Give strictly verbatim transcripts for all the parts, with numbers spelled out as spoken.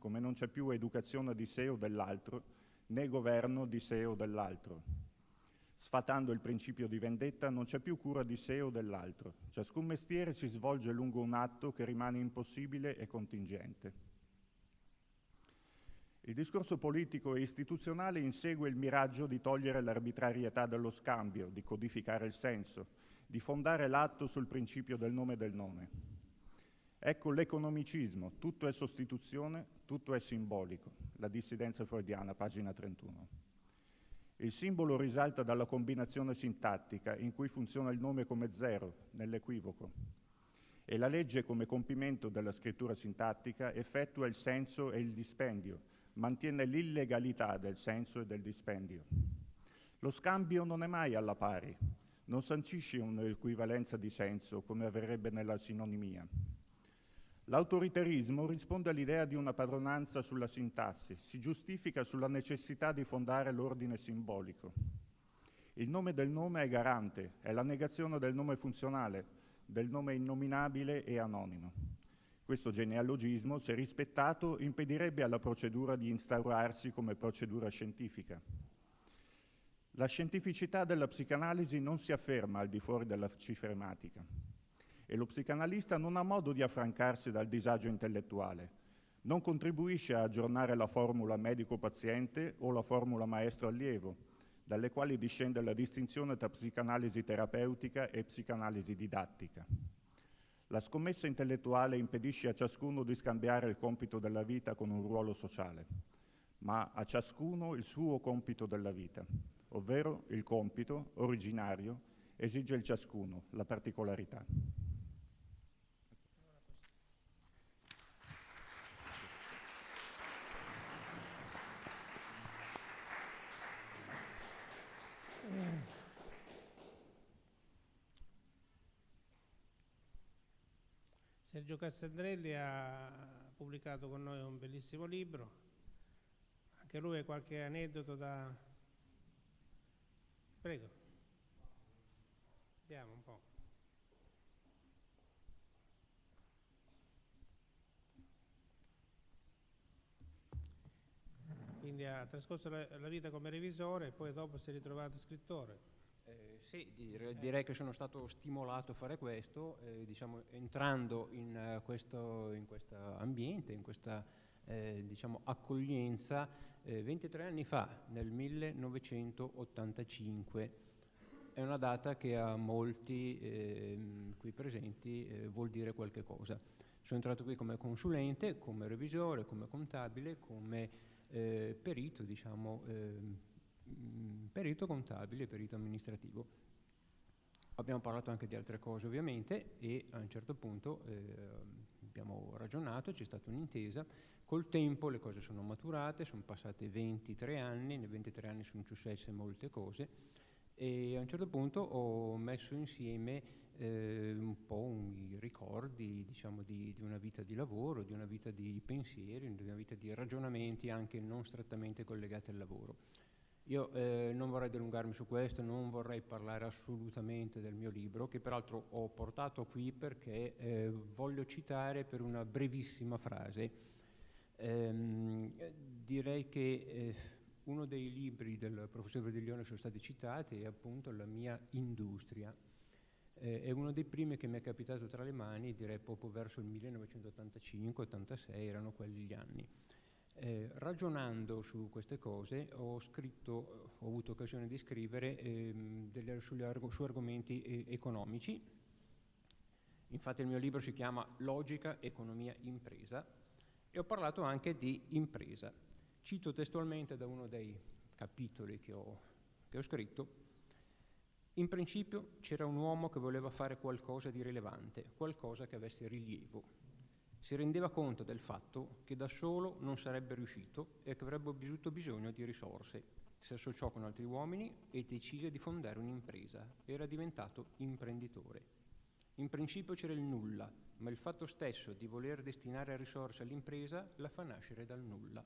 come non c'è più educazione di sé o dell'altro, né governo di sé o dell'altro. Sfatando il principio di vendetta, non c'è più cura di sé o dell'altro. Ciascun mestiere si svolge lungo un atto che rimane impossibile e contingente. Il discorso politico e istituzionale insegue il miraggio di togliere l'arbitrarietà dello scambio, di codificare il senso, di fondare l'atto sul principio del nome e del nome. Ecco l'economicismo, tutto è sostituzione, tutto è simbolico. La dissidenza freudiana, pagina trentuno. Il simbolo risalta dalla combinazione sintattica in cui funziona il nome come zero, nell'equivoco, e la legge come compimento della scrittura sintattica effettua il senso e il dispendio, mantiene l'illegalità del senso e del dispendio. Lo scambio non è mai alla pari, non sancisce un'equivalenza di senso come avverrebbe nella sinonimia. L'autoritarismo risponde all'idea di una padronanza sulla sintassi, si giustifica sulla necessità di fondare l'ordine simbolico. Il nome del nome è garante, è la negazione del nome funzionale, del nome innominabile e anonimo. Questo genealogismo, se rispettato, impedirebbe alla procedura di instaurarsi come procedura scientifica. La scientificità della psicanalisi non si afferma al di fuori della cifrematica e lo psicanalista non ha modo di affrancarsi dal disagio intellettuale, non contribuisce a aggiornare la formula medico-paziente o la formula maestro-allievo, dalle quali discende la distinzione tra psicanalisi terapeutica e psicanalisi didattica. La scommessa intellettuale impedisce a ciascuno di scambiare il compito della vita con un ruolo sociale, ma a ciascuno il suo compito della vita, ovvero il compito originario esige il ciascuno, la particolarità. Sergio Cassandrelli ha pubblicato con noi un bellissimo libro, anche lui ha qualche aneddoto da... Prego. Vediamo un po'. Quindi ha trascorso la, la vita come revisore e poi dopo si è ritrovato scrittore. Eh, sì, direi, direi che sono stato stimolato a fare questo, eh, diciamo, entrando in uh, questo in questo ambiente, in questa eh, diciamo, accoglienza eh, ventitré anni fa, nel millenovecentottantacinque. È una data che a molti eh, qui presenti eh, vuol dire qualche cosa. Sono entrato qui come consulente, come revisore, come contabile, come eh, perito, diciamo, eh, perito contabile, perito amministrativo. Abbiamo parlato anche di altre cose ovviamente e a un certo punto eh, abbiamo ragionato, c'è stata un'intesa, col tempo le cose sono maturate, sono passati ventitré anni, nei ventitré anni sono successe molte cose e a un certo punto ho messo insieme eh, un po' i ricordi, diciamo, di, di una vita di lavoro, di una vita di pensieri, di una vita di ragionamenti anche non strettamente collegati al lavoro. Io eh, non vorrei dilungarmi su questo, non vorrei parlare assolutamente del mio libro, che peraltro ho portato qui perché eh, voglio citare per una brevissima frase. Ehm, direi che eh, uno dei libri del professor Verdiglione sono stati citati è appunto La mia industria. Eh, è uno dei primi che mi è capitato tra le mani, direi proprio verso il millenovecentottantacinque ottantasei, erano quelli gli anni. Eh, ragionando su queste cose ho scritto, ho avuto occasione di scrivere ehm, delle, sugli arg- su argomenti eh, economici. Infatti il mio libro si chiama Logica, Economia, Impresa e ho parlato anche di impresa. Cito testualmente da uno dei capitoli che ho, che ho scritto: in principio c'era un uomo che voleva fare qualcosa di rilevante, qualcosa che avesse rilievo. Si rendeva conto del fatto che da solo non sarebbe riuscito e che avrebbe avuto bisogno di risorse. Si associò con altri uomini e decise di fondare un'impresa. Era diventato imprenditore. In principio c'era il nulla, ma il fatto stesso di voler destinare risorse all'impresa la fa nascere dal nulla.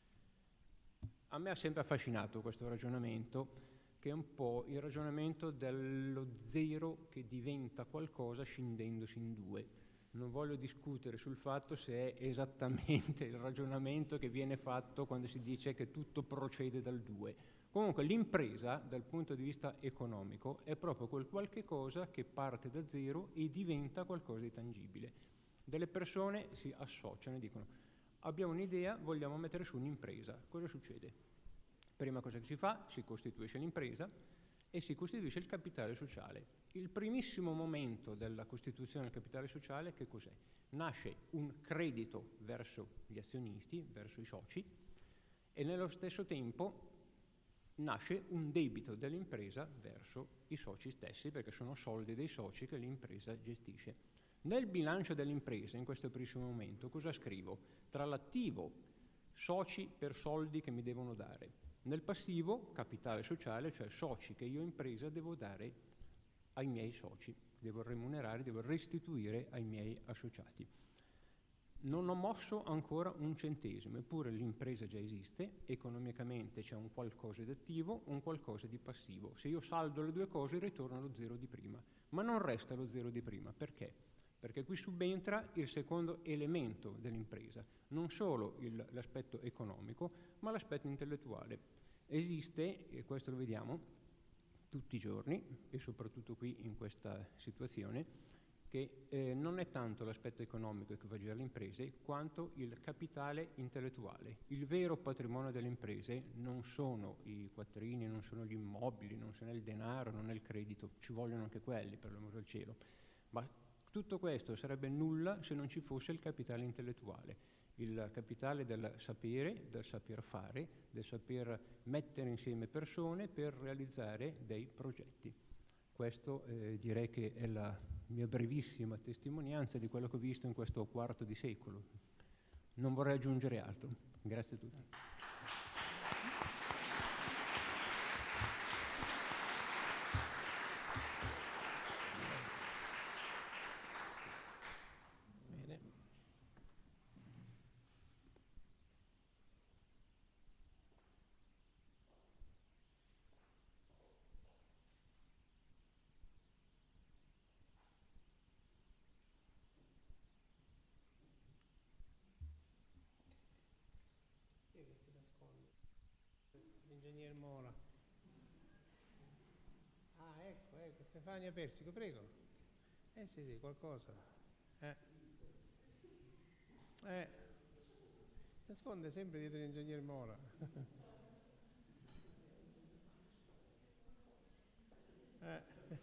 A me ha sempre affascinato questo ragionamento, che è un po' il ragionamento dello zero che diventa qualcosa scendendosi in due. Non voglio discutere sul fatto se è esattamente il ragionamento che viene fatto quando si dice che tutto procede dal due. Comunque l'impresa, dal punto di vista economico, è proprio quel qualche cosa che parte da zero e diventa qualcosa di tangibile. Delle persone si associano e dicono: abbiamo un'idea, vogliamo mettere su un'impresa. Cosa succede? Prima cosa che si fa, si costituisce l'impresa e si costituisce il capitale sociale. Il primissimo momento della costituzione del capitale sociale che cos'è? Nasce un credito verso gli azionisti, verso i soci, e nello stesso tempo nasce un debito dell'impresa verso i soci stessi, perché sono soldi dei soci che l'impresa gestisce. Nel bilancio dell'impresa, in questo primissimo momento, cosa scrivo? Tra l'attivo, soci per soldi che mi devono dare, nel passivo, capitale sociale, cioè soci che io impresa devo dare ai miei soci, devo remunerare, devo restituire ai miei associati. Non ho mosso ancora un centesimo, eppure l'impresa già esiste, economicamente c'è un qualcosa di attivo, un qualcosa di passivo. Se io saldo le due cose ritorno allo zero di prima, ma non resta lo zero di prima. Perché? Perché qui subentra il secondo elemento dell'impresa, non solo il, l'aspetto economico, ma l'aspetto intellettuale. Esiste, e questo lo vediamo tutti i giorni, e soprattutto qui in questa situazione, che eh, non è tanto l'aspetto economico che fa girare le imprese, quanto il capitale intellettuale. Il vero patrimonio delle imprese non sono i quattrini, non sono gli immobili, non sono il denaro, non è il credito, ci vogliono anche quelli, per l'amor del cielo. Ma tutto questo sarebbe nulla se non ci fosse il capitale intellettuale, il capitale del sapere, del saper fare, del saper mettere insieme persone per realizzare dei progetti. Questo eh, direi che è la mia brevissima testimonianza di quello che ho visto in questo quarto di secolo. Non vorrei aggiungere altro. Grazie a tutti. Bene. L'ingegner Mola. Ah, ecco, ecco, Stefania Persico, prego. Eh sì, sì, qualcosa. Eh. Eh. Si nasconde sempre dietro l'ingegner Mola. eh.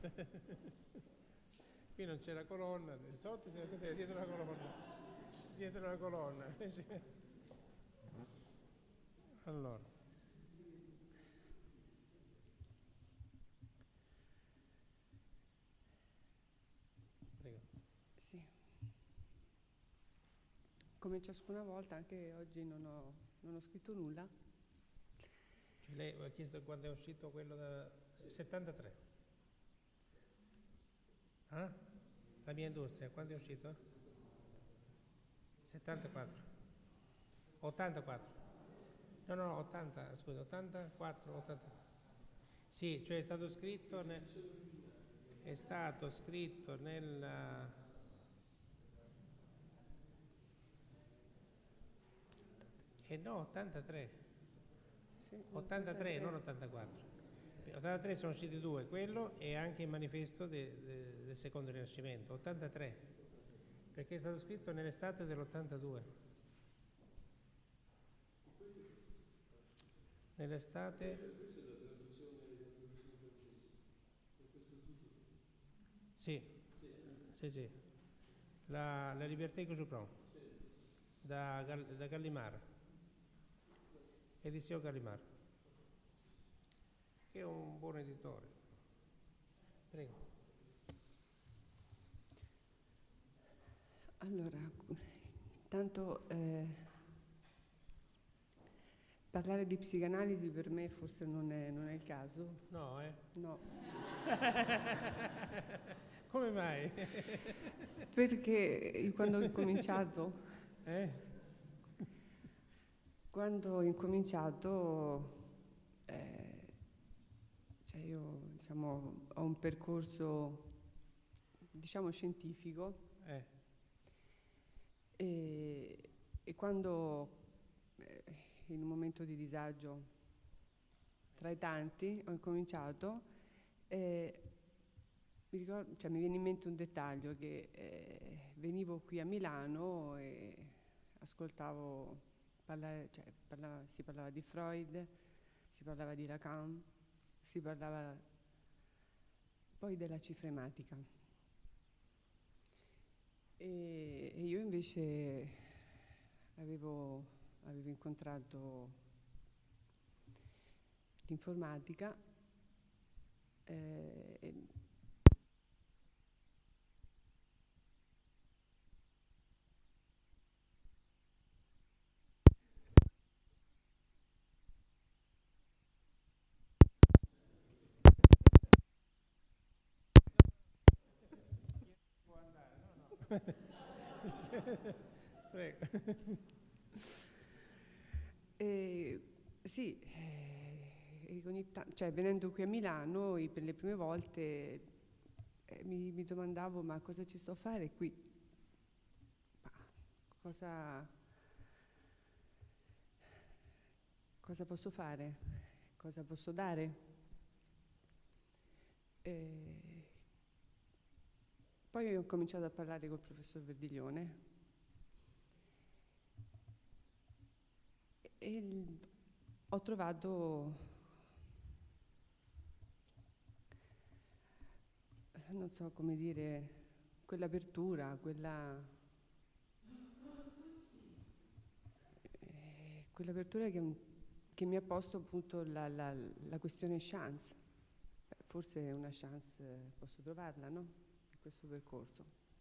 Qui non c'è la colonna, sotto si nasconde dietro la colonna. Dietro la colonna. Allora. Sì. Come ciascuna volta, anche oggi non ho, non ho scritto nulla. Cioè lei ha chiesto quando è uscito quello da settantatré. Ah? La mia industria, quando è uscito? settantaquattro. ottantaquattro. No, no, no, ottanta, scusa, ottantaquattro, ottanta. Sì, cioè è stato scritto nel, è stato scritto nel eh no, ottantatré. Sì, ottantatré, non ottantaquattro. ottantatré sono usciti due, quello e anche il manifesto de, de, del secondo rinascimento. ottantatré, perché è stato scritto nell'estate dell'ottantadue. Nell'estate... Sì, sì, sì. La, la Liberté que je prends, da, da Gallimard, Edizione Gallimard, che è un buon editore. Prego. Allora, intanto eh, parlare di psicanalisi per me forse non è, non è il caso. No, eh? No. Come mai? Perché quando ho incominciato, Eh? quando ho incominciato, eh, cioè io diciamo ho un percorso diciamo scientifico. Eh. E, e quando eh, in un momento di disagio tra i tanti ho incominciato, eh, mi, ricordo, cioè, mi viene in mente un dettaglio che eh, venivo qui a Milano e ascoltavo parlare, cioè, parlava, si parlava di Freud, si parlava di Lacan, si parlava poi della cifrematica. E, e io invece avevo, avevo incontrato l'informatica eh, e Prego. E, sì, eh, ogni ta- cioè, venendo qui a Milano i- per le prime volte eh, mi, mi domandavo ma cosa ci sto a fare qui? Ma cosa, cosa posso fare? Cosa posso dare? E poi ho cominciato a parlare col professor Verdiglione e il- ho trovato, non so come dire, quell'apertura, quella, eh, quell'apertura che, che mi ha posto appunto la, la, la questione chance. Beh, forse una chance eh, posso trovarla, no? In questo percorso.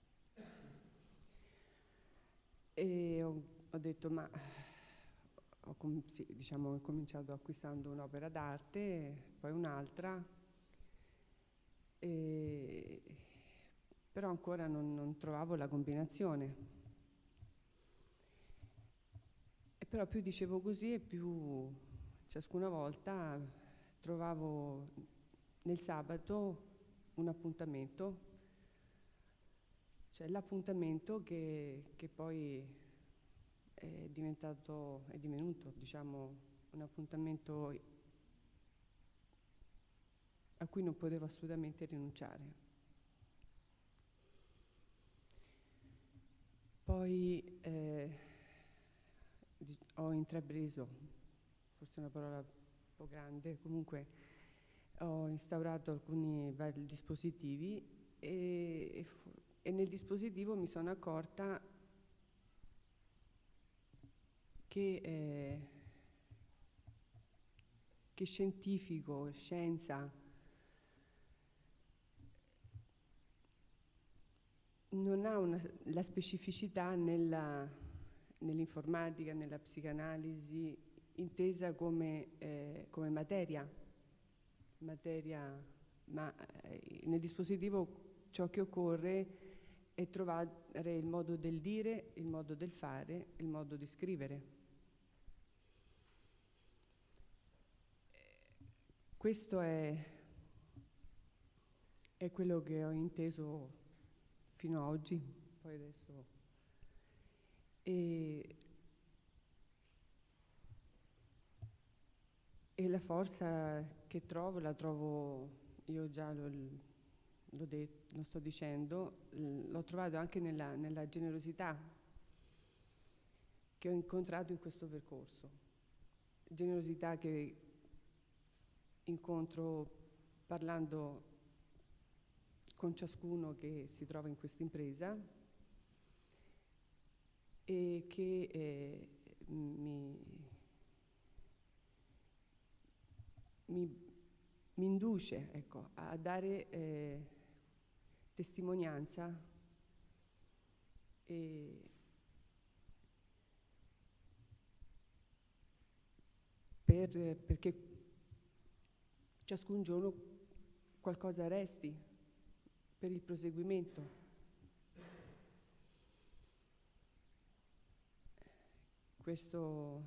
E ho, ho detto, ma ho, com- sì, diciamo, ho cominciato acquistando un'opera d'arte, poi un'altra, e, però ancora non, non trovavo la combinazione. E però più dicevo così e più ciascuna volta trovavo nel sabato un appuntamento, cioè l'appuntamento che, che poi è diventato, è divenuto, diciamo, un appuntamento a cui non potevo assolutamente rinunciare. Poi eh, ho intrapreso, forse è una parola un po' grande, comunque ho instaurato alcuni vari dispositivi e, e, e nel dispositivo mi sono accorta che, eh, che scientifico, scienza, non ha una, la specificità nella, nell'informatica, nella psicanalisi, intesa come, eh, come materia, materia, ma eh, nel dispositivo ciò che occorre è trovare il modo del dire, il modo del fare, il modo di scrivere. Questo è, è quello che ho inteso fino ad oggi, poi adesso. E, e la forza che trovo, la trovo, io già lo, lo, de, lo sto dicendo, l'ho trovato anche nella, nella generosità che ho incontrato in questo percorso. Generosità che incontro parlando con ciascuno che si trova in questa impresa e che eh, mi, mi, mi induce, ecco, a dare eh, testimonianza e per, perché ciascun giorno qualcosa resti per il proseguimento. Questo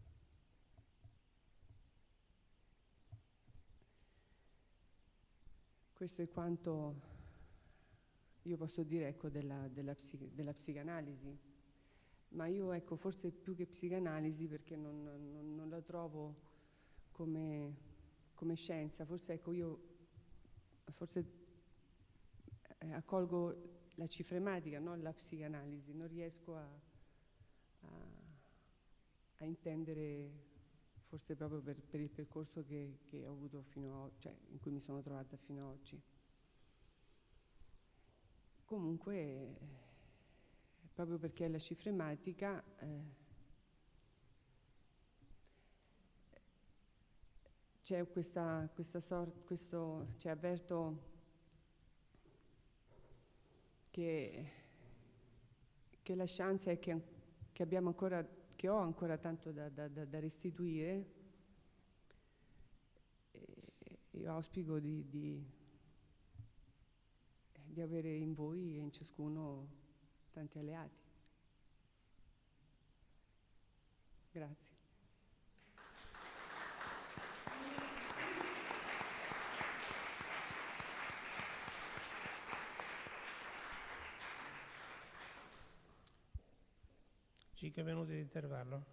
questo è quanto io posso dire, ecco, della, della, psi, della psicanalisi. ma io ecco forse più che psicanalisi, perché non, non, non la trovo come, come scienza, forse ecco io forse eh, accolgo la cifrematica, non la psicanalisi, non riesco a, a, a intendere, forse proprio per, per il percorso che, che ho avuto fino a, cioè in cui mi sono trovata fino ad oggi. Comunque, eh, proprio perché è la cifrematica, eh, c'è questa, questa sorta, questo, cioè avverto che, che la chance è che, che abbiamo ancora, che ho ancora tanto da, da, da restituire. E io auspico di, di, di avere in voi e in ciascuno tanti alleati. Grazie. Cinque minuti di intervallo.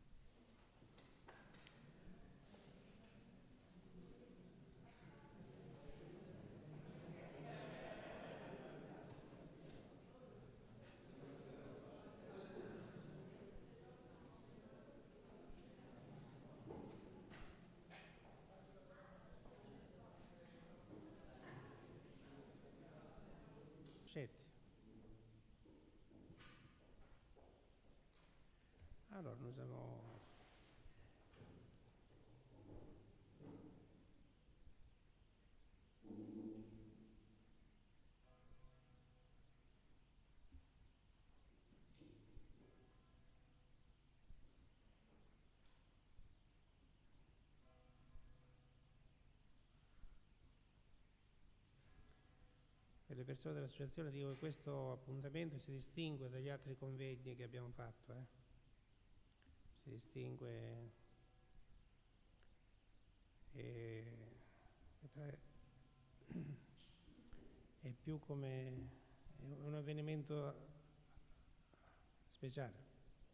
Scetti. Allora, noi siamo... Per le persone dell'associazione dico che questo appuntamento si distingue dagli altri convegni che abbiamo fatto, eh? Si distingue e, e tra, è più come è un avvenimento speciale.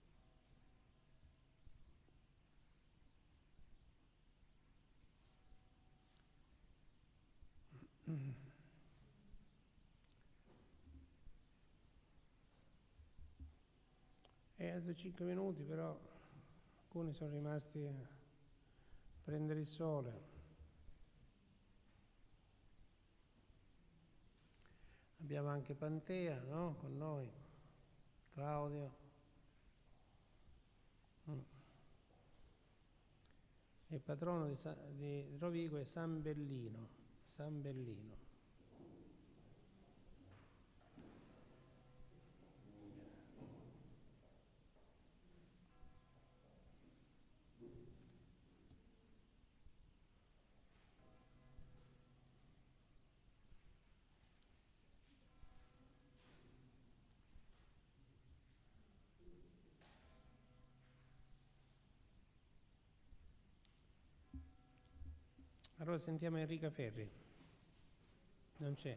È altri cinque minuti, però alcuni sono rimasti a prendere il sole. Abbiamo anche Pantea, no? Con noi, Claudio. Mm. Il patrono di, Sa di Rovigo è San Bellino. San Bellino. Allora sentiamo Enrica Ferri. Non c'è.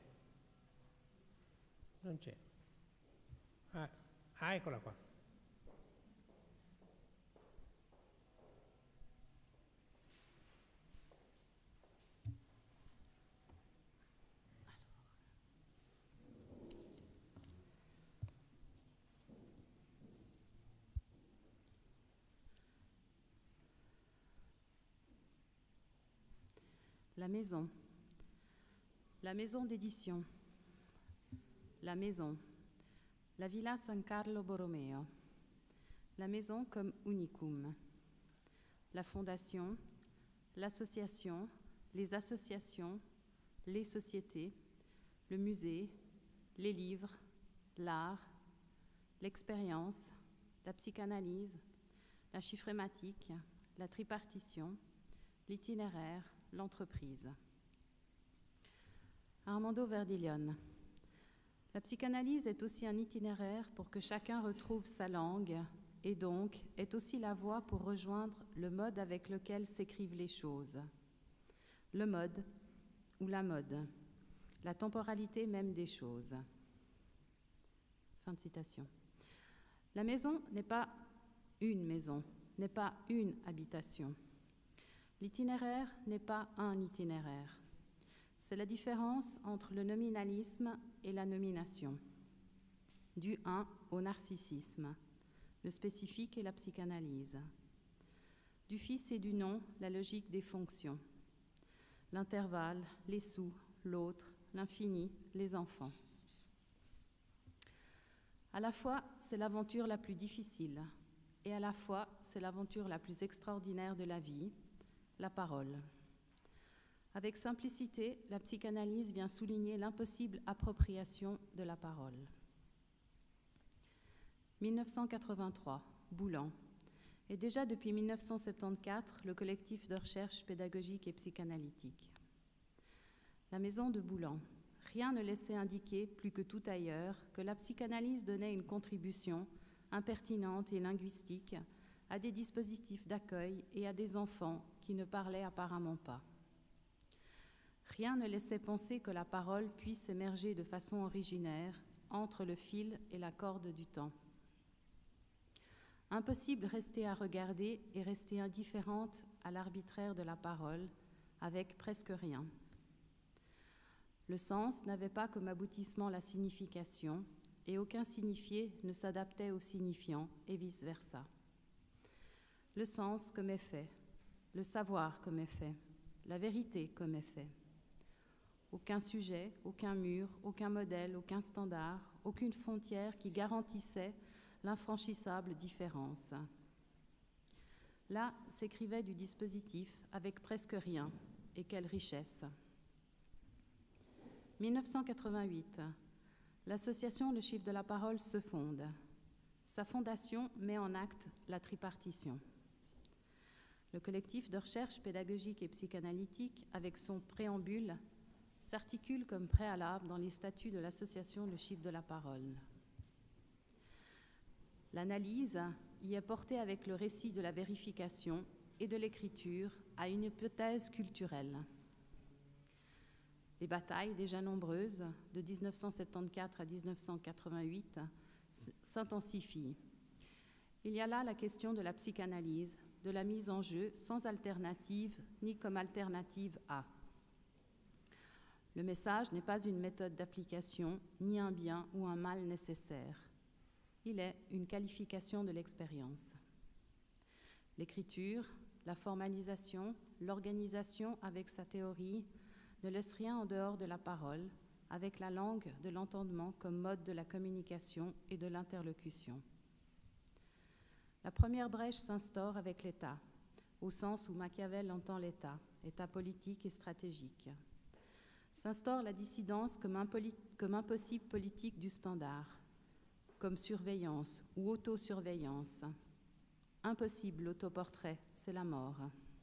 Non c'è. Ah, ah, eccola qua. La maison, la maison d'édition, la maison, la Villa San Carlo Borromeo, la maison comme unicum, la fondation, l'association, les associations, les sociétés, le musée, les livres, l'art, l'expérience, la psychanalyse, la chiffrématique, la tripartition, l'itinéraire, l'entreprise. Armando Verdilion. La psychanalyse est aussi un itinéraire pour que chacun retrouve sa langue et donc est aussi la voie pour rejoindre le mode avec lequel s'écrivent les choses. Le mode ou la mode, la temporalité même des choses. Fin de citation. La maison n'est pas une maison, n'est pas une habitation. L'itinéraire n'est pas un itinéraire. C'est la différence entre le nominalisme et la nomination, du un au narcissisme, le spécifique et la psychanalyse, du fils et du nom, la logique des fonctions, l'intervalle, les sous, l'autre, l'infini, les enfants. À la fois, c'est l'aventure la plus difficile, et à la fois, c'est l'aventure la plus extraordinaire de la vie, la parole. Avec simplicité, la psychanalyse vient souligner l'impossible appropriation de la parole. mille neuf cent quatre-vingt-trois, Boulan. Et déjà depuis mille neuf cent soixante-quatorze, le collectif de recherche pédagogique et psychanalytique. La maison de Boulan. Rien ne laissait indiquer, plus que tout ailleurs, que la psychanalyse donnait une contribution impertinente et linguistique à des dispositifs d'accueil et à des enfants qui ne parlaient apparemment pas. Rien ne laissait penser que la parole puisse émerger de façon originaire entre le fil et la corde du temps. Impossible rester à regarder et rester indifférente à l'arbitraire de la parole, avec presque rien. Le sens n'avait pas comme aboutissement la signification, et aucun signifié ne s'adaptait au signifiant, et vice-versa. Le sens comme effet, le savoir comme effet, la vérité comme effet. Aucun sujet, aucun mur, aucun modèle, aucun standard, aucune frontière qui garantissait l'infranchissable différence. Là s'écrivait du dispositif avec presque rien, et quelle richesse. mille neuf cent quatre-vingt-huit, l'association Le Chiffre de la Parole se fonde. Sa fondation met en acte la tripartition. Le collectif de recherche pédagogique et psychanalytique, avec son préambule, s'articule comme préalable dans les statuts de l'association Le Chiffre de la Parole. L'analyse y est portée avec le récit de la vérification et de l'écriture à une hypothèse culturelle. Les batailles, déjà nombreuses, de mille neuf cent soixante-quatorze à mille neuf cent quatre-vingt-huit, s'intensifient. Il y a là la question de la psychanalyse, de la mise en jeu sans alternative ni comme alternative à. Le message n'est pas une méthode d'application, ni un bien ou un mal nécessaire. Il est une qualification de l'expérience. L'écriture, la formalisation, l'organisation avec sa théorie ne laissent rien en dehors de la parole, avec la langue de l'entendement comme mode de la communication et de l'interlocution. La première brèche s'instaure avec l'État, au sens où Machiavel entend l'État, État politique et stratégique. S'instaure la dissidence comme, impoli- comme impossible politique du standard, comme surveillance ou autosurveillance. Impossible l'autoportrait, c'est la mort.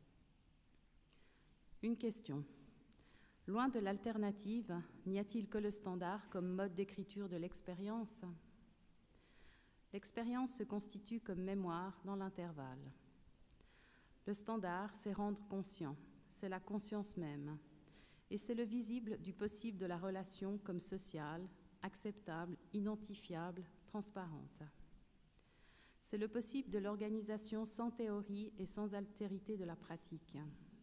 Une question. Loin de l'alternative, n'y a-t-il que le standard comme mode d'écriture de l'expérience ? L'expérience se constitue comme mémoire dans l'intervalle. Le standard, c'est rendre conscient, c'est la conscience même, et c'est le visible du possible de la relation comme sociale, acceptable, identifiable, transparente. C'est le possible de l'organisation sans théorie et sans altérité de la pratique.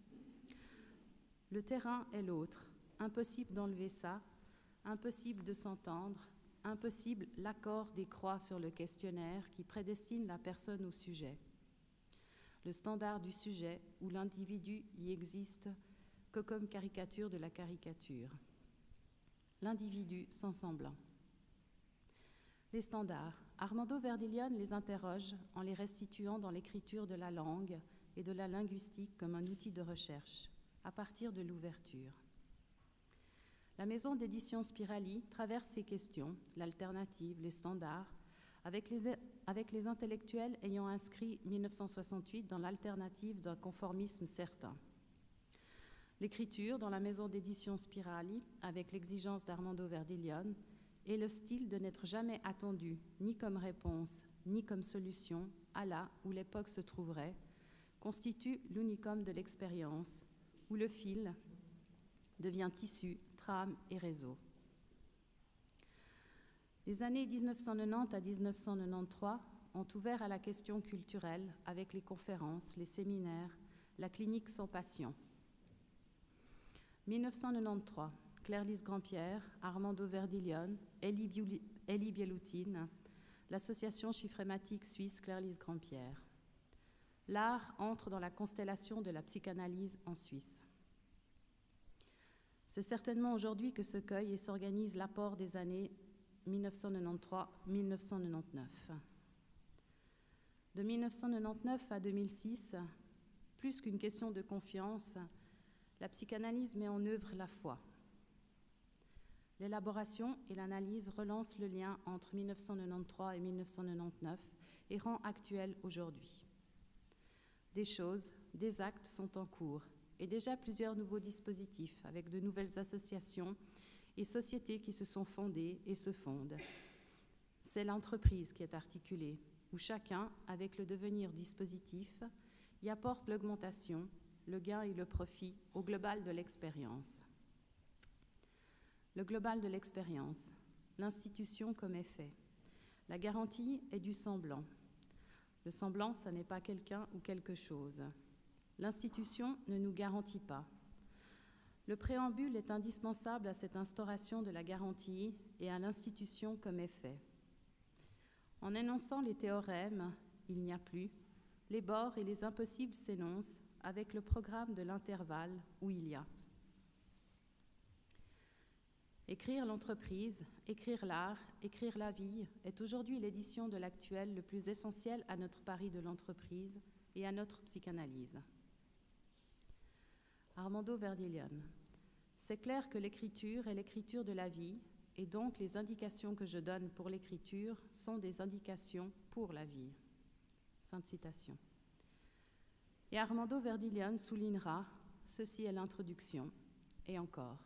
Le terrain est l'autre, impossible d'enlever ça, impossible de s'entendre, impossible l'accord des croix sur le questionnaire qui prédestine la personne au sujet. Le standard du sujet où l'individu y existe que comme caricature de la caricature. L'individu sans semblant. Les standards. Armando Verdilion les interroge en les restituant dans l'écriture de la langue et de la linguistique comme un outil de recherche, à partir de l'ouverture. La maison d'édition Spirali traverse ces questions, l'alternative, les standards, avec les, avec les intellectuels ayant inscrit mille neuf cent soixante-huit dans l'alternative d'un conformisme certain. L'écriture dans la maison d'édition Spirali, avec l'exigence d'Armando Verdilion, et le style de n'être jamais attendu, ni comme réponse, ni comme solution, à là où l'époque se trouverait, constitue l'unicum de l'expérience, où le fil devient tissu, trame et réseau. Les années mille neuf cent quatre-vingt-dix à mille neuf cent quatre-vingt-treize ont ouvert à la question culturelle avec les conférences, les séminaires, la clinique sans patient. mille neuf cent quatre-vingt-treize, Claire-Lise Grandpierre, Armando Verdilion, Elie Biuli- Elie Bieloutine, l'association chiffrématique suisse Claire-Lise Grandpierre. L'art entre dans la constellation de la psychanalyse en Suisse. C'est certainement aujourd'hui que se cueille et s'organise l'apport des années mille neuf cent quatre-vingt-treize à mille neuf cent quatre-vingt-dix-neuf. De mille neuf cent quatre-vingt-dix-neuf à deux mille six, plus qu'une question de confiance, la psychanalyse met en œuvre la foi. L'élaboration et l'analyse relancent le lien entre mille neuf cent quatre-vingt-treize et mille neuf cent quatre-vingt-dix-neuf et rend actuel aujourd'hui. Des choses, des actes sont en cours et déjà plusieurs nouveaux dispositifs avec de nouvelles associations et sociétés qui se sont fondées et se fondent. C'est l'entreprise qui est articulée, où chacun, avec le devenir dispositif, y apporte l'augmentation, le gain et le profit au global de l'expérience. Le global de l'expérience, l'institution comme effet. La garantie est du semblant. Le semblant, ça n'est pas quelqu'un ou quelque chose. L'institution ne nous garantit pas. Le préambule est indispensable à cette instauration de la garantie et à l'institution comme effet. En énonçant les théorèmes, il n'y a plus, les bords et les impossibles s'énoncent avec le programme de l'intervalle où il y a. Écrire l'entreprise, écrire l'art, écrire la vie est aujourd'hui l'édition de l'actuel le plus essentiel à notre pari de l'entreprise et à notre psychanalyse. Armando Verdilion. C'est clair que l'écriture est l'écriture de la vie, et donc les indications que je donne pour l'écriture sont des indications pour la vie. Fin de citation. Et Armando Verdilion soulignera, ceci est l'introduction, et encore.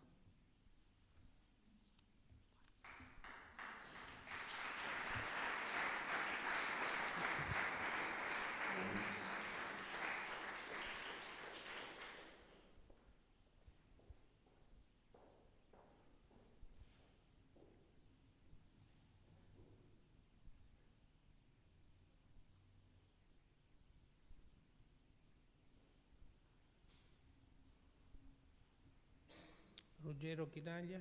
Ruggero Chinaglia.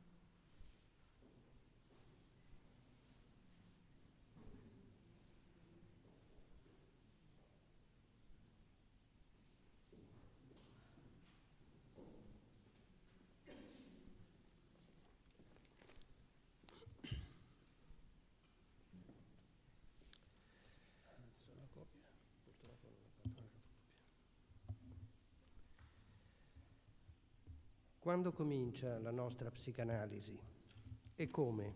Quando comincia la nostra psicanalisi e come?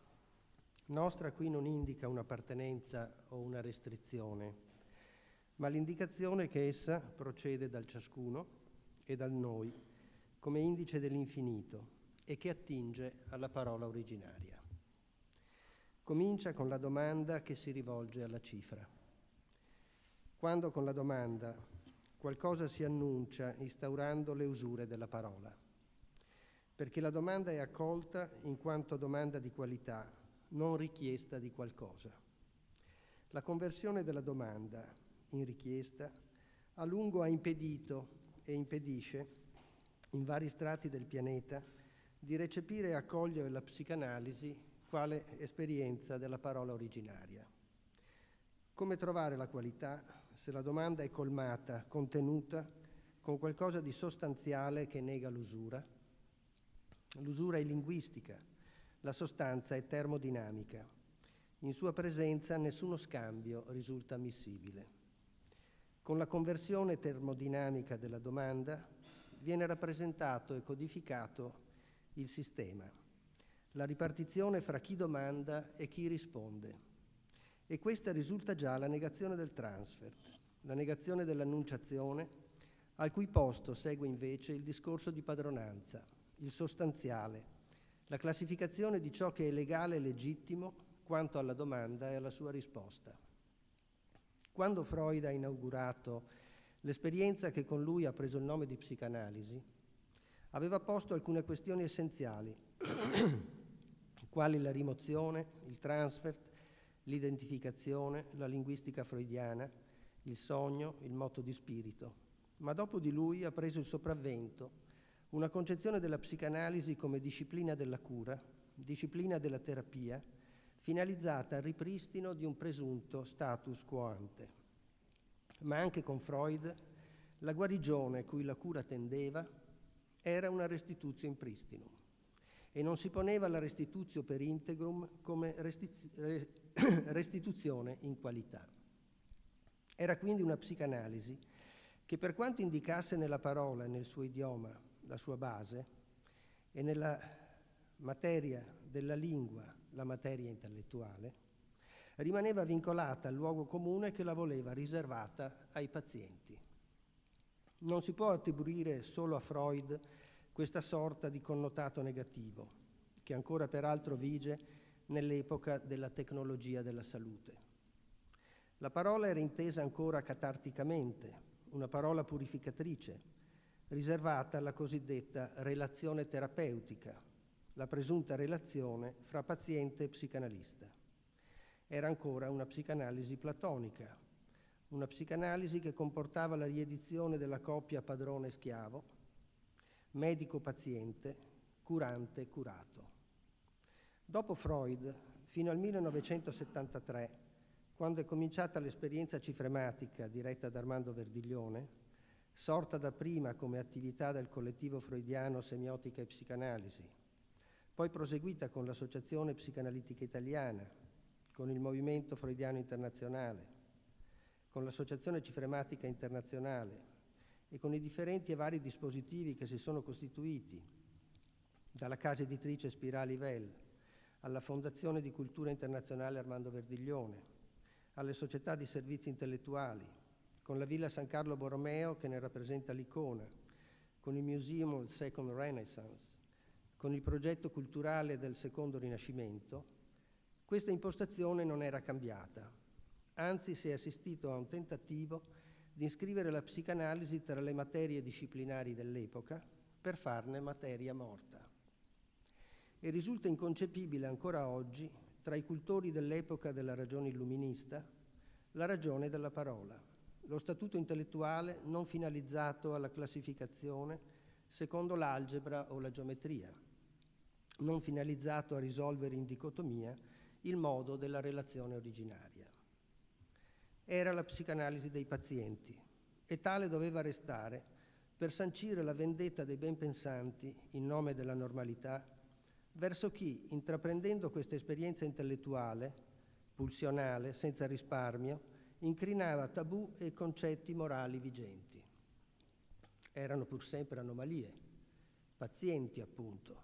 Nostra qui non indica un'appartenenza o una restrizione, ma l'indicazione che essa procede dal ciascuno e dal noi come indice dell'infinito e che attinge alla parola originaria. Comincia con la domanda che si rivolge alla cifra. Quando con la domanda qualcosa si annuncia instaurando le usure della parola, perché la domanda è accolta in quanto domanda di qualità, non richiesta di qualcosa. La conversione della domanda in richiesta a lungo ha impedito e impedisce in vari strati del pianeta di recepire e accogliere la psicanalisi quale esperienza della parola originaria. Come trovare la qualità se la domanda è colmata, contenuta, con qualcosa di sostanziale che nega l'usura? L'usura è linguistica, la sostanza è termodinamica. In sua presenza nessuno scambio risulta ammissibile. Con la conversione termodinamica della domanda viene rappresentato e codificato il sistema, la ripartizione fra chi domanda e chi risponde. E questa risulta già la negazione del transfert, la negazione dell'annunciazione, al cui posto segue invece il discorso di padronanza, il sostanziale, la classificazione di ciò che è legale e legittimo quanto alla domanda e alla sua risposta. Quando Freud ha inaugurato l'esperienza che con lui ha preso il nome di psicanalisi, aveva posto alcune questioni essenziali, quali la rimozione, il transfert, l'identificazione, la linguistica freudiana, il sogno, il moto di spirito. Ma dopo di lui ha preso il sopravvento una concezione della psicanalisi come disciplina della cura, disciplina della terapia, finalizzata al ripristino di un presunto status quo ante. Ma anche con Freud, la guarigione cui la cura tendeva era una restitutio in pristinum e non si poneva la restitutio per integrum come restiz- restituzione in qualità. Era quindi una psicanalisi che, per quanto indicasse nella parola e nel suo idioma la sua base e nella materia della lingua la materia intellettuale, rimaneva vincolata al luogo comune che la voleva riservata ai pazienti. Non si può attribuire solo a Freud questa sorta di connotato negativo, che ancora peraltro vige nell'epoca della tecnologia della salute. La parola era intesa ancora catarticamente, una parola purificatrice, riservata alla cosiddetta relazione terapeutica, la presunta relazione fra paziente e psicanalista. Era ancora una psicanalisi platonica, una psicanalisi che comportava la riedizione della coppia padrone-schiavo, medico-paziente, curante-curato. Dopo Freud, fino al millenovecentosettantatré, quando è cominciata l'esperienza cifrematica diretta da Armando Verdiglione, sorta dapprima come attività del collettivo freudiano Semiotica e Psicanalisi, poi proseguita con l'Associazione Psicanalitica Italiana, con il Movimento Freudiano Internazionale, con l'Associazione Cifrematica Internazionale e con i differenti e vari dispositivi che si sono costituiti, dalla casa editrice Spirali Vel, alla Fondazione di Cultura Internazionale Armando Verdiglione, alle società di servizi intellettuali, con la Villa San Carlo Borromeo che ne rappresenta l'icona, con il Museum of Second Renaissance, con il progetto culturale del Secondo Rinascimento, questa impostazione non era cambiata. Anzi, si è assistito a un tentativo di iscrivere la psicanalisi tra le materie disciplinari dell'epoca per farne materia morta. E risulta inconcepibile ancora oggi, tra i cultori dell'epoca della ragione illuminista, la ragione della parola, lo statuto intellettuale non finalizzato alla classificazione secondo l'algebra o la geometria, non finalizzato a risolvere in dicotomia il modo della relazione originaria. Era la psicanalisi dei pazienti e tale doveva restare per sancire la vendetta dei ben pensanti in nome della normalità verso chi, intraprendendo questa esperienza intellettuale, pulsionale, senza risparmio, incrinava tabù e concetti morali vigenti. Erano pur sempre anomalie, pazienti appunto.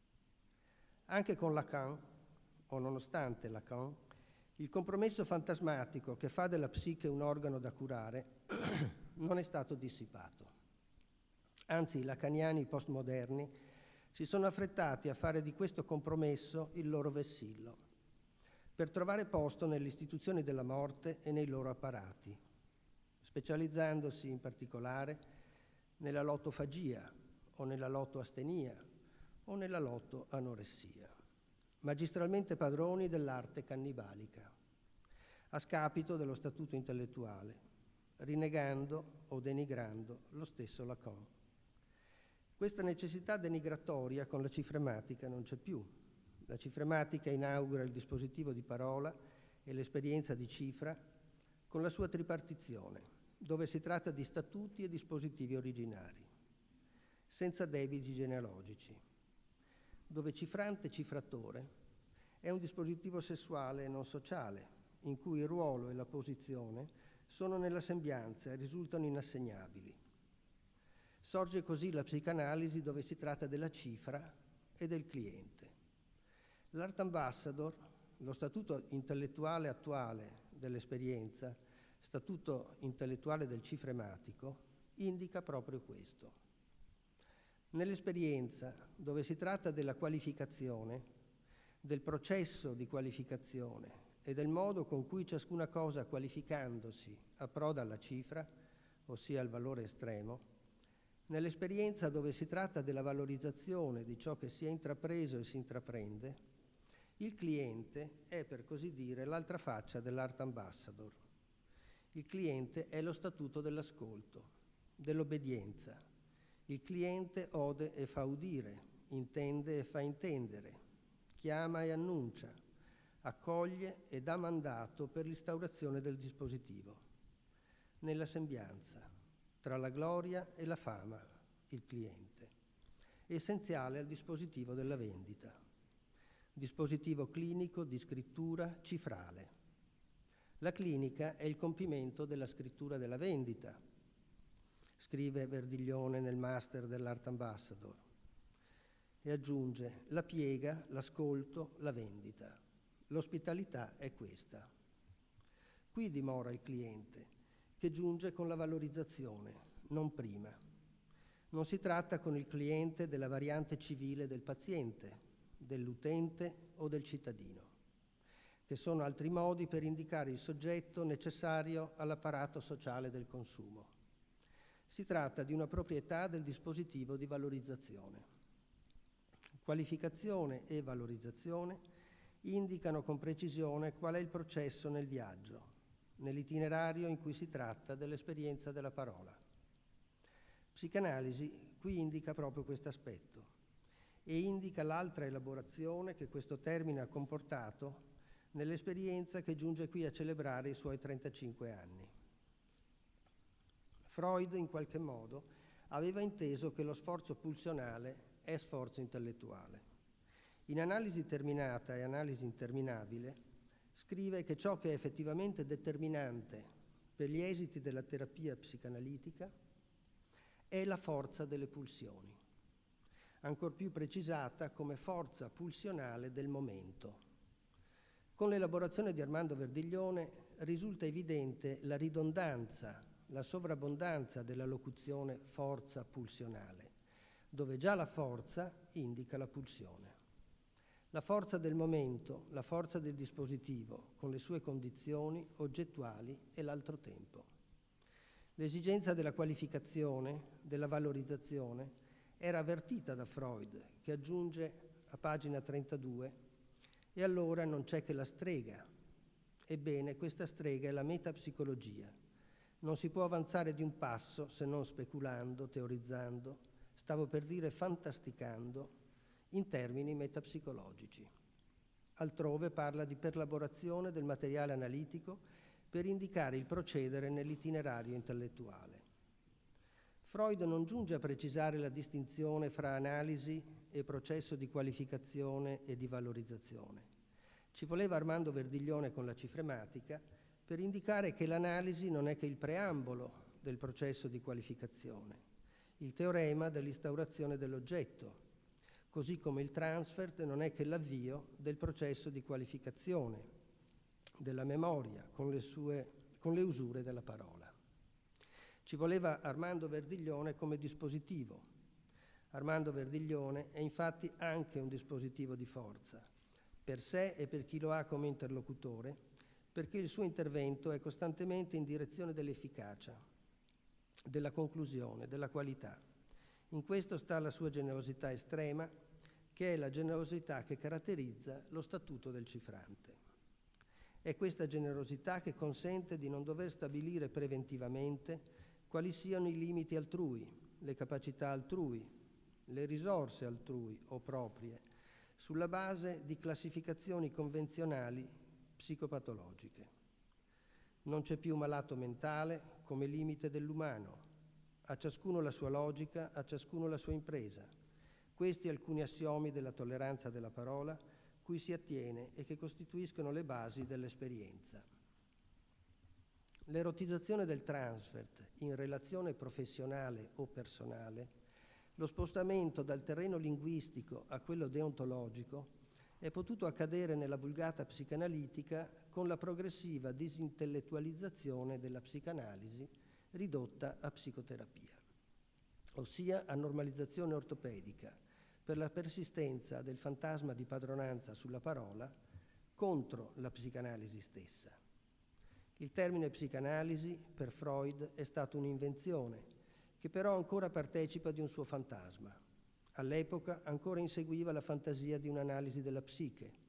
Anche con Lacan, o nonostante Lacan, il compromesso fantasmatico che fa della psiche un organo da curare non è stato dissipato. Anzi, i lacaniani postmoderni si sono affrettati a fare di questo compromesso il loro vessillo, per trovare posto nelle istituzioni della morte e nei loro apparati, specializzandosi in particolare nella lotofagia o nella lotoastenia o nella lotoanoressia, magistralmente padroni dell'arte cannibalica, a scapito dello statuto intellettuale, rinnegando o denigrando lo stesso Lacan. Questa necessità denigratoria con la cifrematica non c'è più. La cifrematica inaugura il dispositivo di parola e l'esperienza di cifra con la sua tripartizione, dove si tratta di statuti e dispositivi originari, senza debiti genealogici, dove cifrante e cifratore è un dispositivo sessuale e non sociale, in cui il ruolo e la posizione sono nella sembianza e risultano inassegnabili. Sorge così la psicanalisi dove si tratta della cifra e del cliente. L'Art Ambassador, lo statuto intellettuale attuale dell'esperienza, statuto intellettuale del cifrematico, indica proprio questo. Nell'esperienza, dove si tratta della qualificazione, del processo di qualificazione e del modo con cui ciascuna cosa qualificandosi approda alla cifra, ossia al valore estremo, nell'esperienza dove si tratta della valorizzazione di ciò che si è intrapreso e si intraprende, Il cliente è, per così dire, l'altra faccia dell'Art Ambassador. Il cliente è lo statuto dell'ascolto, dell'obbedienza. Il cliente ode e fa udire, intende e fa intendere, chiama e annuncia, accoglie e dà mandato per l'instaurazione del dispositivo. Nella sembianza, tra la gloria e la fama, il cliente, essenziale al dispositivo della vendita. Dispositivo clinico di scrittura cifrale. La clinica è il compimento della scrittura della vendita, scrive Verdiglione nel master dell'Art Ambassador, e aggiunge la piega, l'ascolto, la vendita. L'ospitalità è questa. Qui dimora il cliente, che giunge con la valorizzazione, non prima. Non si tratta con il cliente della variante civile del paziente, dell'utente o del cittadino, che sono altri modi per indicare il soggetto necessario all'apparato sociale del consumo. Si tratta di una proprietà del dispositivo di valorizzazione. Qualificazione e valorizzazione indicano con precisione qual è il processo nel viaggio, nell'itinerario in cui si tratta dell'esperienza della parola. Psicanalisi qui indica proprio questo aspetto e indica l'altra elaborazione che questo termine ha comportato nell'esperienza che giunge qui a celebrare i suoi trentacinque anni. Freud, in qualche modo, aveva inteso che lo sforzo pulsionale è sforzo intellettuale. In Analisi terminata e Analisi interminabile scrive che ciò che è effettivamente determinante per gli esiti della terapia psicanalitica è la forza delle pulsioni, ancor più precisata come forza pulsionale del momento. Con l'elaborazione di Armando Verdiglione risulta evidente la ridondanza, la sovrabbondanza della locuzione forza pulsionale, dove già la forza indica la pulsione. La forza del momento, la forza del dispositivo, con le sue condizioni oggettuali e l'altro tempo. L'esigenza della qualificazione, della valorizzazione, era avvertita da Freud, che aggiunge a pagina trentadue: e allora non c'è che la strega. Ebbene, questa strega è la metapsicologia. Non si può avanzare di un passo se non speculando, teorizzando, stavo per dire fantasticando, in termini metapsicologici. Altrove parla di perlaborazione del materiale analitico per indicare il procedere nell'itinerario intellettuale. Freud non giunge a precisare la distinzione fra analisi e processo di qualificazione e di valorizzazione. Ci voleva Armando Verdiglione con la cifrematica per indicare che l'analisi non è che il preambolo del processo di qualificazione, il teorema dell'instaurazione dell'oggetto, così come il transfert non è che l'avvio del processo di qualificazione della memoria con le sue, con le usure della parola. Ci voleva Armando Verdiglione come dispositivo. Armando Verdiglione è infatti anche un dispositivo di forza, per sé e per chi lo ha come interlocutore, perché il suo intervento è costantemente in direzione dell'efficacia, della conclusione, della qualità. In questo sta la sua generosità estrema, che è la generosità che caratterizza lo statuto del cifrante. È questa generosità che consente di non dover stabilire preventivamente quali siano i limiti altrui, le capacità altrui, le risorse altrui o proprie, sulla base di classificazioni convenzionali psicopatologiche. Non c'è più malato mentale come limite dell'umano. A ciascuno la sua logica, a ciascuno la sua impresa. Questi alcuni assiomi della tolleranza della parola cui si attiene e che costituiscono le basi dell'esperienza. L'erotizzazione del transfert in relazione professionale o personale, lo spostamento dal terreno linguistico a quello deontologico è potuto accadere nella vulgata psicanalitica con la progressiva disintellettualizzazione della psicanalisi ridotta a psicoterapia, ossia a normalizzazione ortopedica, per la persistenza del fantasma di padronanza sulla parola contro la psicanalisi stessa. Il termine psicanalisi per Freud è stato un'invenzione, che però ancora partecipa di un suo fantasma. All'epoca ancora inseguiva la fantasia di un'analisi della psiche,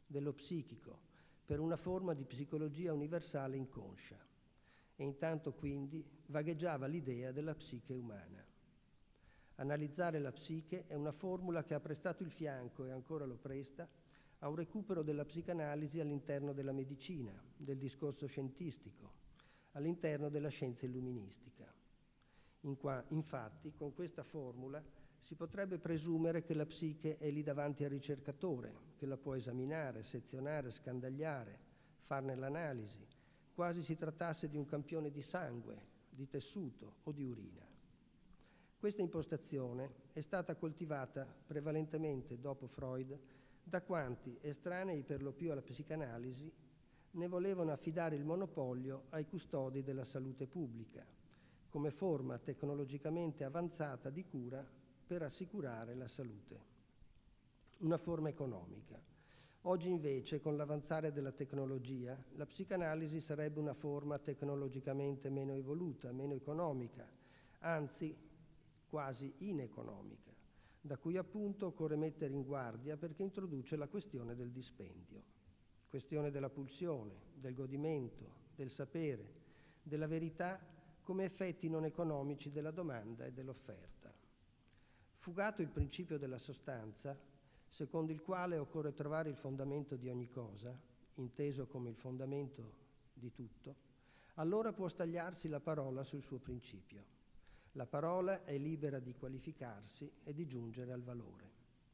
dello psichico, per una forma di psicologia universale inconscia. E intanto quindi vagheggiava l'idea della psiche umana. Analizzare la psiche è una formula che ha prestato il fianco, e ancora lo presta, a un recupero della psicanalisi all'interno della medicina, del discorso scientistico, all'interno della scienza illuministica. In qua, infatti, con questa formula si potrebbe presumere che la psiche è lì davanti al ricercatore, che la può esaminare, sezionare, scandagliare, farne l'analisi, quasi si trattasse di un campione di sangue, di tessuto o di urina. Questa impostazione è stata coltivata prevalentemente dopo Freud da quanti, estranei per lo più alla psicanalisi, ne volevano affidare il monopolio ai custodi della salute pubblica, come forma tecnologicamente avanzata di cura per assicurare la salute. Una forma economica. Oggi invece, con l'avanzare della tecnologia, la psicanalisi sarebbe una forma tecnologicamente meno evoluta, meno economica, anzi quasi ineconomica, da cui appunto occorre mettere in guardia perché introduce la questione del dispendio, questione della pulsione, del godimento, del sapere, della verità come effetti non economici della domanda e dell'offerta. Fugato il principio della sostanza, secondo il quale occorre trovare il fondamento di ogni cosa, inteso come il fondamento di tutto, allora può stagliarsi la parola sul suo principio. La parola è libera di qualificarsi e di giungere al valore.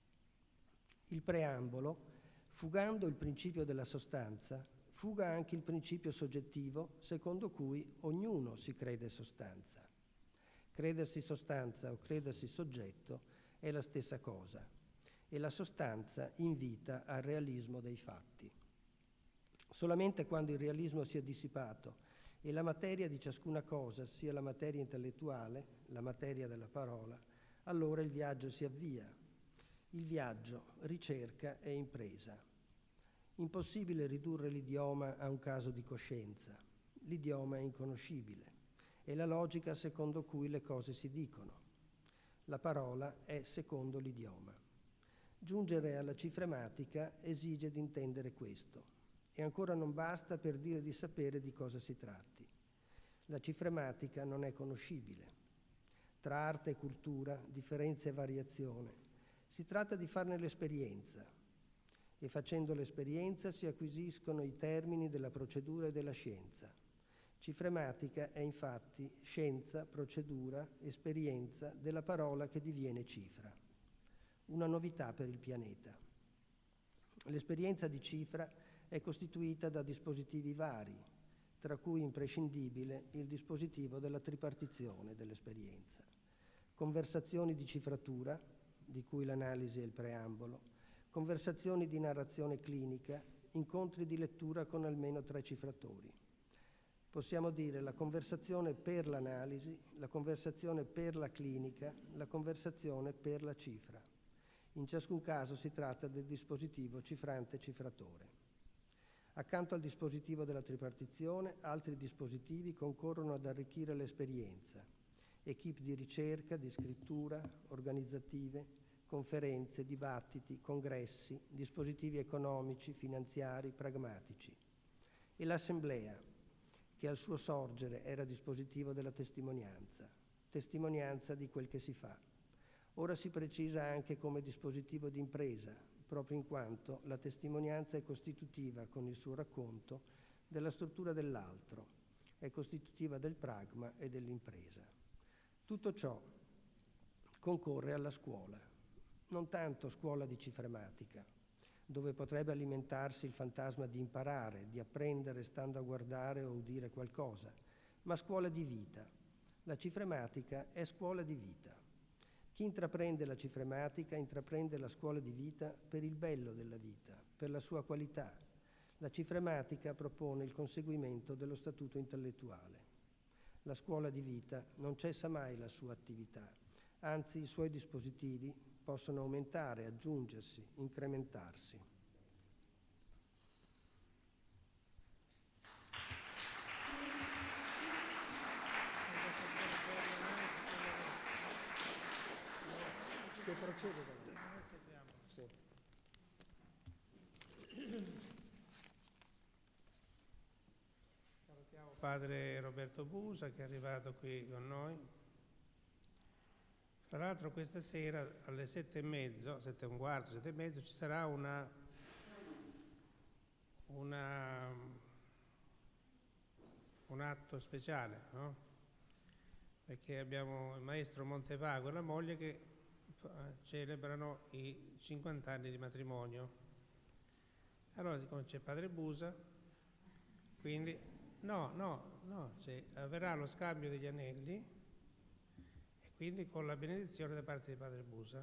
Il preambolo, fugando il principio della sostanza, fuga anche il principio soggettivo secondo cui ognuno si crede sostanza. Credersi sostanza o credersi soggetto è la stessa cosa e la sostanza invita al realismo dei fatti. Solamente quando il realismo si è dissipato e la materia di ciascuna cosa sia la materia intellettuale, la materia della parola, allora il viaggio si avvia. Il viaggio, ricerca e impresa. Impossibile ridurre l'idioma a un caso di coscienza. L'idioma è inconoscibile. È la logica secondo cui le cose si dicono. La parola è secondo l'idioma. Giungere alla cifrematica esige di intendere questo. E ancora non basta per dire di sapere di cosa si tratti. La cifrematica non è conoscibile. Tra arte e cultura, differenza e variazione, si tratta di farne l'esperienza. E facendo l'esperienza si acquisiscono i termini della procedura e della scienza. Cifrematica è infatti scienza, procedura, esperienza della parola che diviene cifra. Una novità per il pianeta. L'esperienza di cifra è costituita da dispositivi vari, tra cui imprescindibile il dispositivo della tripartizione dell'esperienza. Conversazioni di cifratura, di cui l'analisi è il preambolo, conversazioni di narrazione clinica, incontri di lettura con almeno tre cifratori. Possiamo dire la conversazione per l'analisi, la conversazione per la clinica, la conversazione per la cifra. In ciascun caso si tratta del dispositivo cifrante-cifratore. Accanto al dispositivo della tripartizione, altri dispositivi concorrono ad arricchire l'esperienza. Equipe di ricerca, di scrittura, organizzative, conferenze, dibattiti, congressi, dispositivi economici, finanziari, pragmatici. E l'assemblea, che al suo sorgere era dispositivo della testimonianza, testimonianza di quel che si fa. Ora si precisa anche come dispositivo di impresa, proprio in quanto la testimonianza è costitutiva, con il suo racconto, della struttura dell'altro, è costitutiva del pragma e dell'impresa. Tutto ciò concorre alla scuola, non tanto scuola di cifrematica, dove potrebbe alimentarsi il fantasma di imparare, di apprendere stando a guardare o udire qualcosa, ma scuola di vita. La cifrematica è scuola di vita. Chi intraprende la cifrematica intraprende la scuola di vita per il bello della vita, per la sua qualità. La cifrematica propone il conseguimento dello statuto intellettuale. La scuola di vita non cessa mai la sua attività, anzi i suoi dispositivi possono aumentare, aggiungersi, incrementarsi. Che procede da lì? Sì. Salutiamo padre Roberto Busa che è arrivato qui con noi. Tra l'altro questa sera alle sette e mezzo, sette e un quarto, sette e mezzo ci sarà una, una, un atto speciale, no? Perché abbiamo il maestro Montevago e la moglie che celebrano i cinquanta anni di matrimonio. Allora, siccome c'è padre Busa, quindi no, no, no, cioè, avverrà lo scambio degli anelli e quindi con la benedizione da parte di padre Busa.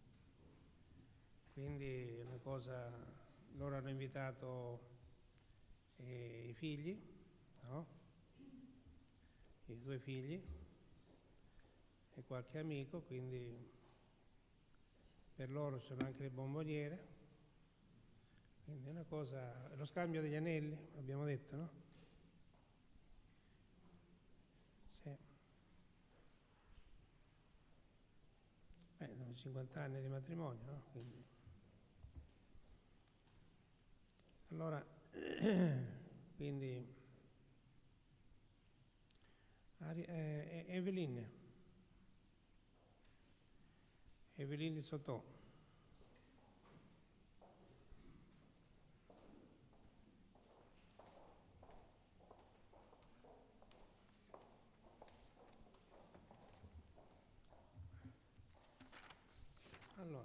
Quindi è una cosa, loro hanno invitato eh, i figli, no? I due figli e qualche amico, quindi per loro sono anche le bomboniere, quindi è una cosa, lo scambio degli anelli, abbiamo detto, no? Sì. Beh, sono cinquanta anni di matrimonio, no? Quindi. Allora, quindi, eh, Eveline. Eveline Sotò. Alors.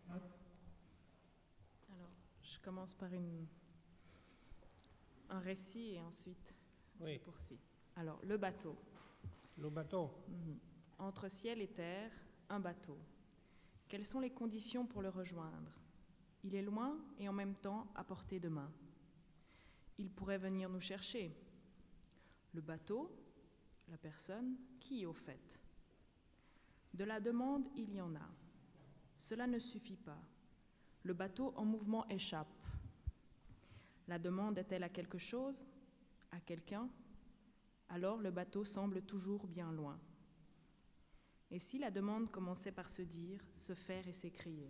Alors, je commence par une, un récit et ensuite Oui. je poursuis. Alors, le bateau. Le bateau. Mm-hmm. Entre ciel et terre, un bateau. Quelles sont les conditions pour le rejoindre? Il est loin et en même temps à portée de main. Il pourrait venir nous chercher. Le bateau, la personne, qui au fait? De la demande, il y en a. Cela ne suffit pas. Le bateau en mouvement échappe. La demande est-elle à quelque chose? À quelqu'un? Alors le bateau semble toujours bien loin. Et si la demande commençait par se dire, se faire et s'écrire?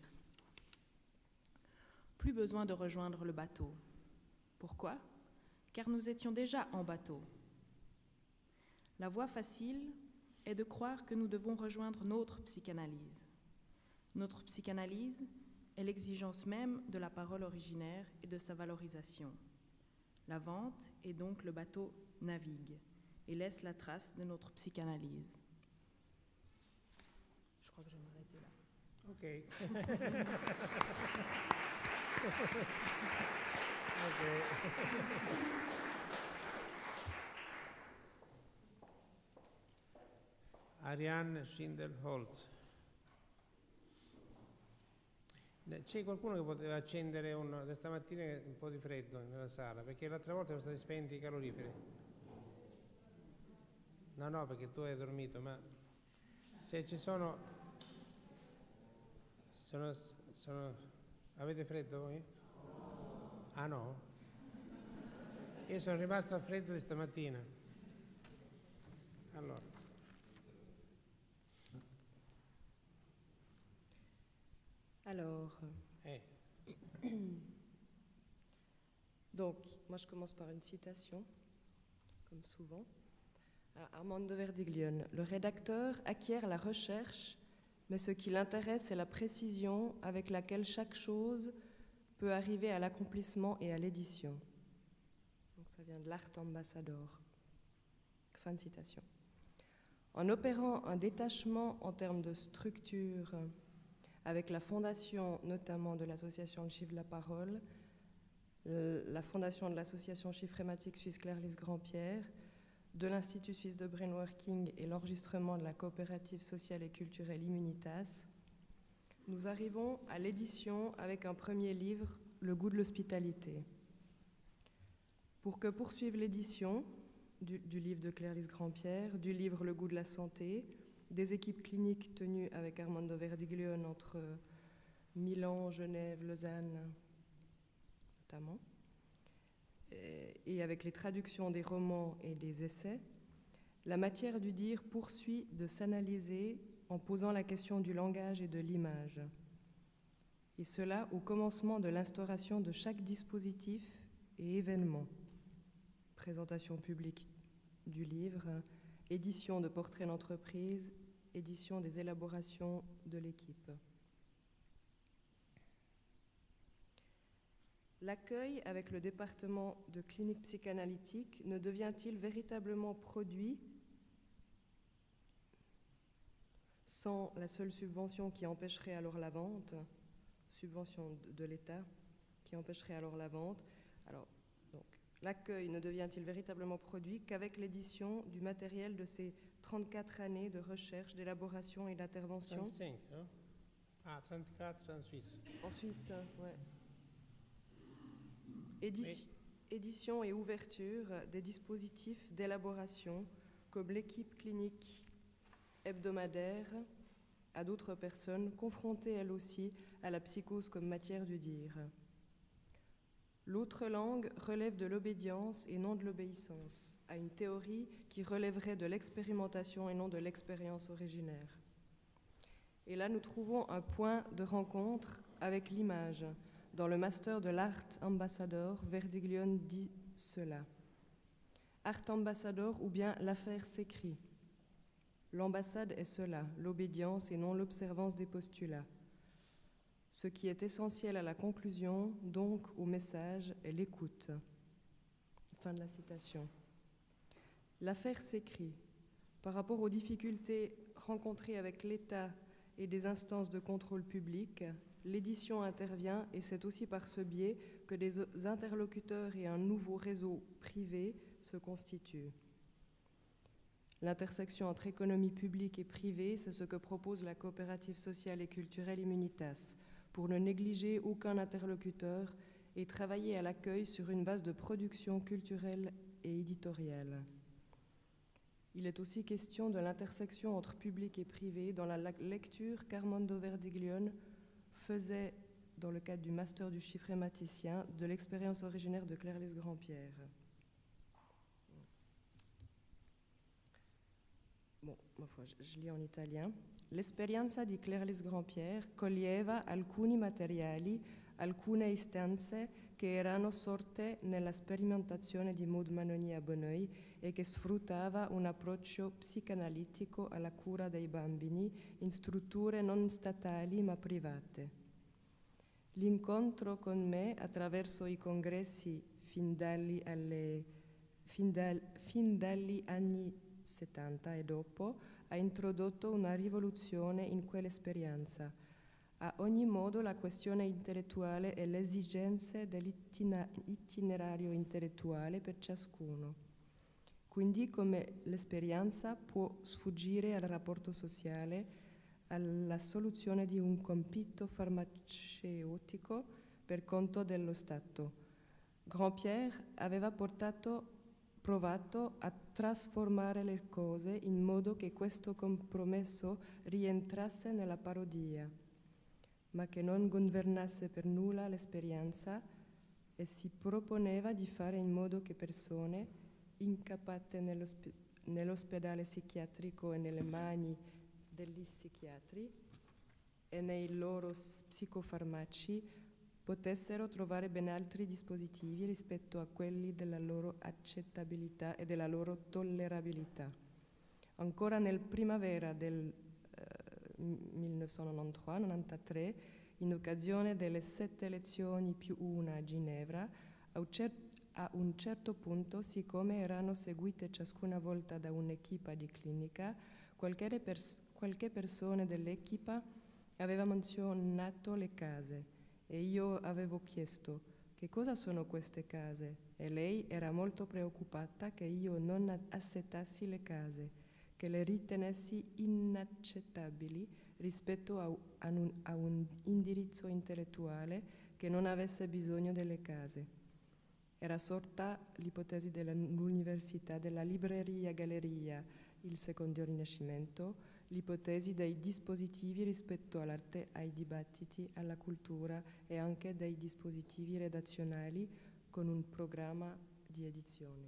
Plus besoin de rejoindre le bateau. Pourquoi? Car nous étions déjà en bateau. La voie facile est de croire que nous devons rejoindre notre psychanalyse. Notre psychanalyse est l'exigence même de la parole originaire et de sa valorisation. La vente et donc le bateau navigue et laisse la trace de notre psychanalyse. Je crois que je vais m'arrêter là. Ok. Ok. Ariane Schindelholz. C'è qualcuno che poteva accendere un, da stamattina un po' di freddo nella sala, perché l'altra volta sono stati spenti i caloriferi. No, no, perché tu hai dormito, ma se ci sono, sono, sono avete freddo voi? Ah no? Io sono rimasto al freddo di stamattina. Allora. Alors, Eh. donc, moi je commence par une citation, comme souvent. Alors, Armando Verdiglione, le rédacteur acquiert la recherche, mais ce qui l'intéresse est la précision avec laquelle chaque chose peut arriver à l'accomplissement et à l'édition. Donc ça vient de l'Art Ambassador. Fin de citation. En opérant un détachement en termes de structure, avec la fondation notamment de l'association Le Chiffre de la Parole, la fondation de l'association chiffrématique suisse Claire-Lise Grand-Pierre, de l'Institut suisse de brainworking et l'enregistrement de la coopérative sociale et culturelle Immunitas, nous arrivons à l'édition avec un premier livre, Le goût de l'hospitalité. Pour que poursuive l'édition du, du livre de Claire-Lise Grand-Pierre, du livre Le goût de la santé, des équipes cliniques tenues avec Armando Verdiglione entre Milan, Genève, Lausanne notamment, et avec les traductions des romans et des essais, la matière du dire poursuit de s'analyser en posant la question du langage et de l'image. et cela au commencement de l'instauration de chaque dispositif et événement. Présentation publique du livre, édition de portraits d'entreprise, édition des élaborations de l'équipe. L'accueil avec le département de clinique psychanalytique ne devient-il véritablement produit sans la seule subvention qui empêcherait alors la vente, subvention de l'État qui empêcherait alors la vente. Alors, donc, l'accueil ne devient-il véritablement produit qu'avec l'édition du matériel de ces trente-quatre années de recherche, d'élaboration et d'intervention? trente-cinq, hein? Ah, trente-quatre en Suisse. En Suisse, oui. Édition, oui. Édition et ouverture des dispositifs d'élaboration comme l'équipe clinique hebdomadaire à d'autres personnes confrontées elles aussi à la psychose comme matière du dire. L'autre langue relève de l'obédience et non de l'obéissance, à une théorie qui relèverait de l'expérimentation et non de l'expérience originaire. Et là, nous trouvons un point de rencontre avec l'image. Dans le master de l'Art Ambassador, Verdiglione dit cela. Art Ambassador ou bien l'affaire s'écrit. L'ambassade est cela, l'obédience et non l'observance des postulats. Ce qui est essentiel à la conclusion, donc au message, est l'écoute. Fin de la citation. L'affaire s'écrit. Par rapport aux difficultés rencontrées avec l'État et des instances de contrôle public, l'édition intervient et c'est aussi par ce biais que des interlocuteurs et un nouveau réseau privé se constituent. L'intersection entre économie publique et privée, c'est ce que propose la coopérative sociale et culturelle Immunitas, pour ne négliger aucun interlocuteur et travailler à l'accueil sur une base de production culturelle et éditoriale. Il est aussi question de l'intersection entre public et privé dans la lecture qu'Armando Verdiglione faisait, dans le cadre du master du chiffrématicien, de l'expérience originaire de Claire-Lise Grandpierre. Bon, ma foi, je, je lis en italien. L'esperienza di Claire-Lise Grandpierre coglieva alcuni materiali, alcune istanze che erano sorte nella sperimentazione di Maud Manoni a Bonneuil e che sfruttava un approccio psicanalitico alla cura dei bambini in strutture non statali ma private. L'incontro con me attraverso i congressi fin dagli, alle, fin dal, fin dagli anni settanta e dopo ha introdotto una rivoluzione in quell'esperienza. A ogni modo la questione intellettuale e le esigenze dell'itinerario intellettuale per ciascuno. Quindi come l'esperienza può sfuggire al rapporto sociale, alla soluzione di un compito farmaceutico per conto dello Stato. Grandpierre aveva portato provato a trasformare le cose in modo che questo compromesso rientrasse nella parodia, ma che non governasse per nulla l'esperienza e si proponeva di fare in modo che persone incappate nell'osp- nell'ospedale psichiatrico e nelle mani degli psichiatri e nei loro psicofarmaci potessero trovare ben altri dispositivi rispetto a quelli della loro accettabilità e della loro tollerabilità. Ancora nel primavera del eh, millenovecentonovantatré novantatré, in occasione delle sette elezioni più una a Ginevra, a un, cer- a un certo punto, siccome erano seguite ciascuna volta da un'equipa di clinica, qualche, pers- qualche persona dell'equipa aveva menzionato le case. E io avevo chiesto che cosa sono queste case e lei era molto preoccupata che io non accettassi le case, che le ritenessi inaccettabili rispetto a, a, un, a un indirizzo intellettuale che non avesse bisogno delle case. Era sorta l'ipotesi dell'università della libreria-galleria, il secondo rinascimento, l'ipotesi dei dispositivi rispetto all'arte, ai dibattiti, alla cultura e anche dei dispositivi redazionali con un programma di edizione.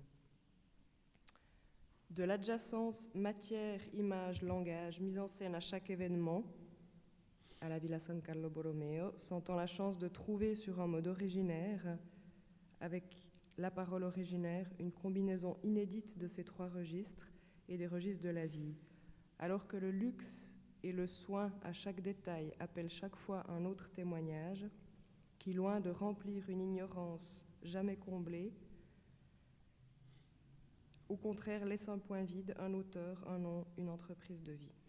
De l'adjacence matière, image, langage mise en scène à chaque événement, à la Villa San Carlo Borromeo, sentant la chance de trouver sur un mode originaire, avec la parole originaire, une combinaison inédite de ces trois registres et des registres de la vie. Alors que le luxe et le soin à chaque détail appellent chaque fois un autre témoignage, qui, loin de remplir une ignorance jamais comblée, au contraire laisse un point vide, un auteur, un nom, une entreprise de vie.